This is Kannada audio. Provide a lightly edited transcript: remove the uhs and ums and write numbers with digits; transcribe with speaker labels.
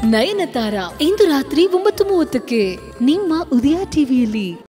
Speaker 1: ನಯನ ತಾರಾ ಇಂದು ರಾತ್ರಿ 9:30ಕ್ಕೆ ನಿಮ್ಮ ಉದಯ ಟಿವಿಯಲ್ಲಿ.